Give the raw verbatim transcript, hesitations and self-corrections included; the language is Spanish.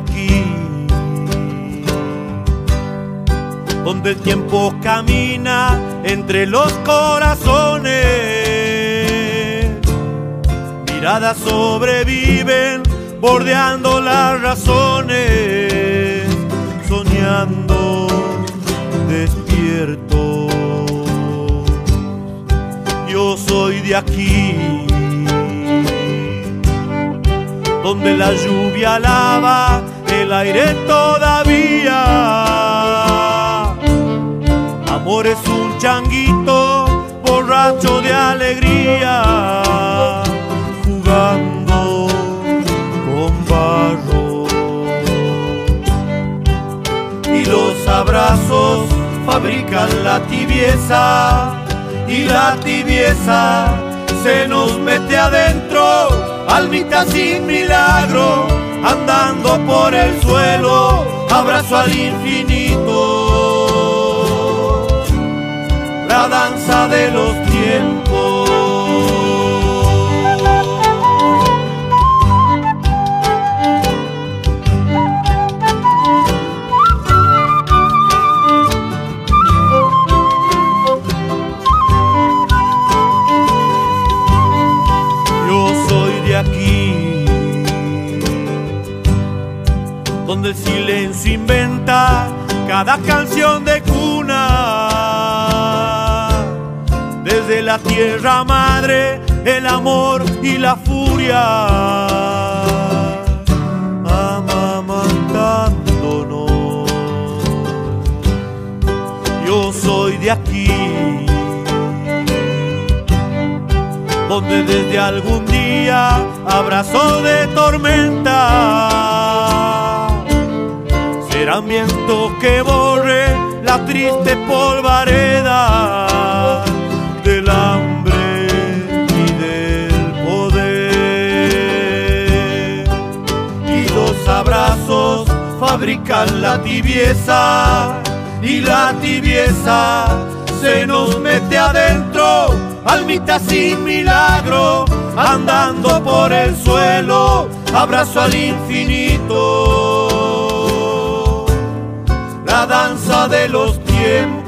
aquí, donde el tiempo camina entre los corazones. Miradas sobreviven bordeando las razones, soñando despiertos. Yo soy de aquí, donde la lluvia lava el aire todavía. Amor es un changuito borracho de alegría, jugando con barro. Y los abrazos fabrican la tibieza, y la tibieza se nos mete adentro, almita sin milagro, andando por el suelo, abrazo al infinito, la danza de los tiempos. Aquí, donde el silencio inventa cada canción de cuna, desde la tierra madre, el amor y la furia, amamantándonos. Yo soy de aquí, donde desde algún día abrazo de tormenta serán vientos que borre la triste polvareda del hambre y del poder. Y los abrazos fabrican la tibieza, y la tibieza se nos mete adentro, almita sin milagro, andando por el suelo, abrazo al infinito, la danza de los tiempos.